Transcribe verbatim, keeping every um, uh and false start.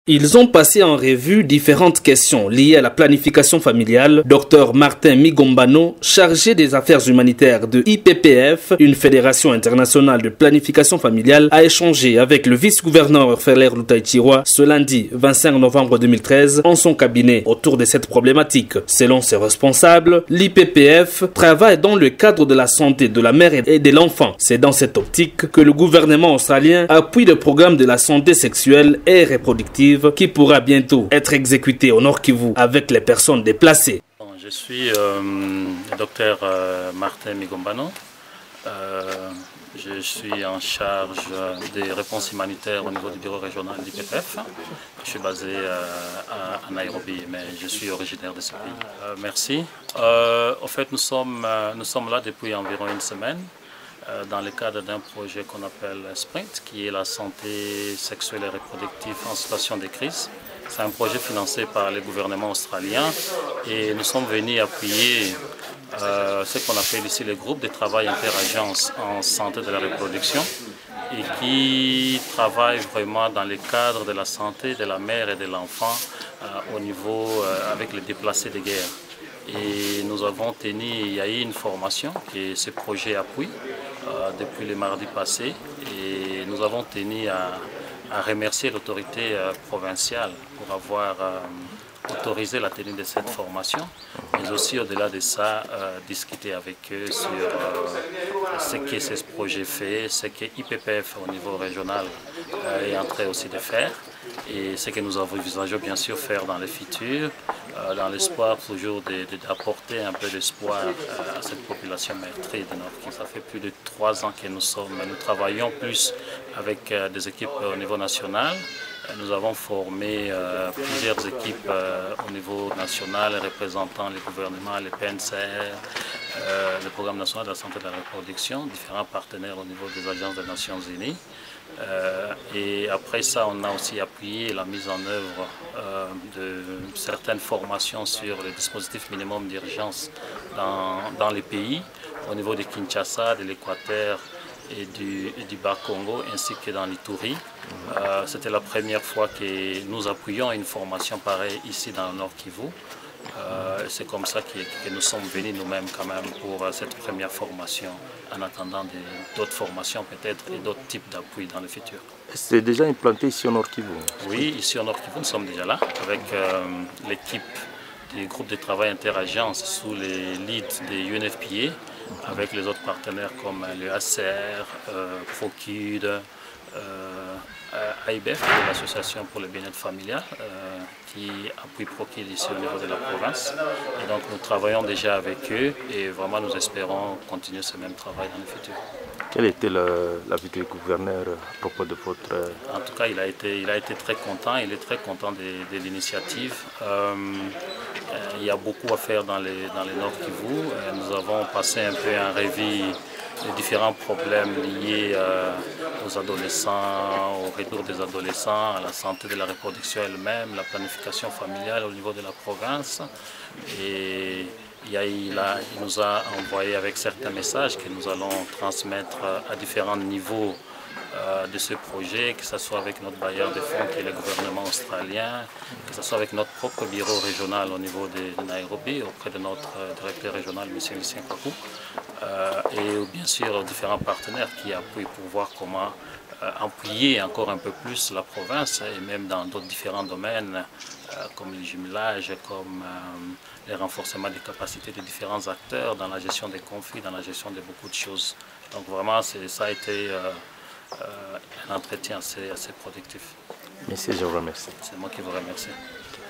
Ils ont passé en revue différentes questions liées à la planification familiale. Docteur Martin Migombano, chargé des affaires humanitaires de I P P F, une fédération internationale de planification familiale, a échangé avec le vice-gouverneur Ferler Lutaïtiroa ce lundi vingt-cinq novembre deux mille treize en son cabinet autour de cette problématique. Selon ses responsables, l'I P P F travaille dans le cadre de la santé de la mère et de l'enfant. C'est dans cette optique que le gouvernement australien appuie le programme de la santé sexuelle et reproductive qui pourra bientôt être exécuté au Nord Kivu avec les personnes déplacées. Je suis euh, le docteur euh, Martin Migombano. Euh, je suis en charge des réponses humanitaires au niveau du bureau régional d'I P P F. Je suis basé euh, à, à Nairobi, mais je suis originaire de ce pays. Euh, merci. Euh, en fait, nous sommes, euh, nous sommes là depuis environ une semaine euh, dans le cadre d'un projet qu'on appelle Sprint, qui est la santé sexuelle et reproductive en situation de crise. C'est un projet financé par le gouvernement australien et nous sommes venus appuyer euh, ce qu'on appelle ici le groupe de travail interagences en santé de la reproduction et qui travaille vraiment dans le cadre de la santé de la mère et de l'enfant euh, au niveau euh, avec les déplacés de guerre. Et nous avons tenu, il y a eu une formation que ce projet appuie euh, depuis le mardi passé et nous avons tenu à, à remercier l'autorité euh, provinciale pour avoir euh, autorisé la tenue de cette formation, mais aussi au-delà de ça, euh, discuter avec eux sur euh, ce que ce projet fait, ce que I P P F au niveau régional euh, est en train aussi de faire et ce que nous envisageons bien sûr faire dans le futur, euh, dans l'espoir toujours d'apporter un peu d'espoir euh, à cette population meurtrie de Nord Kivu. Ça fait plus de trois ans que nous sommes, nous travaillons plus avec euh, des équipes au niveau national. Nous avons formé euh, plusieurs équipes euh, au niveau national représentant les gouvernements, les P N C R, euh, le Programme national de la santé de la reproduction, différents partenaires au niveau des agences des Nations Unies. Euh, et après ça, on a aussi appuyé la mise en œuvre euh, de certaines formations sur les dispositifs minimum d'urgence dans, dans les pays, au niveau de Kinshasa, de l'Équateur, et du, et du Bas-Congo ainsi que dans l'Ituri. Euh, C'était la première fois que nous appuyons une formation pareille ici dans le Nord Kivu. Euh, C'est comme ça que, que nous sommes venus nous-mêmes quand même pour cette première formation en attendant d'autres formations peut-être et d'autres types d'appui dans le futur. C'est déjà implanté ici au Nord Kivu? Oui, ici au Nord Kivu, nous sommes déjà là avec euh, l'équipe du groupe de travail interagences sous les leads des U N F P A, avec les autres partenaires comme le A C R, euh, Procud, euh, A I B F, l'association pour le bien-être familial, euh, qui appuie Procud ici au niveau de la province. Et donc nous travaillons déjà avec eux et vraiment nous espérons continuer ce même travail dans le futur. Quel était l'avis du gouverneur à propos de votre... En tout cas, il a été, il a été très content, il est très content de, de l'initiative. Euh, il y a beaucoup à faire dans les, dans les Nord Kivu. Nous avons passé un peu en revue les différents problèmes liés euh, aux adolescents, au retour des adolescents, à la santé de la reproduction elle-même, la planification familiale au niveau de la province. Et il, a, il, a, il nous a envoyé avec certains messages que nous allons transmettre à différents niveaux euh, de ce projet, que ce soit avec notre bailleur de fonds qui est le gouvernement australien, que ce soit avec notre propre bureau régional au niveau de, de Nairobi, auprès de notre directeur régional, M. Lucien Kakou, euh, et bien sûr différents partenaires qui appuient pour voir comment euh, appuyer encore un peu plus la province et même dans d'autres différents domaines euh, comme le jumelage, comme euh, le renforcement des capacités des différents acteurs dans la gestion des conflits, dans la gestion de beaucoup de choses. Donc vraiment, ça a été euh, euh, un entretien assez, assez productif. Merci, je vous remercie. C'est moi qui vous remercie.